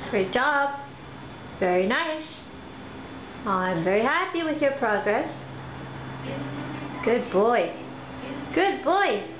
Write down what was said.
Great job. Very nice. I'm very happy with your progress. Good boy. Good boy.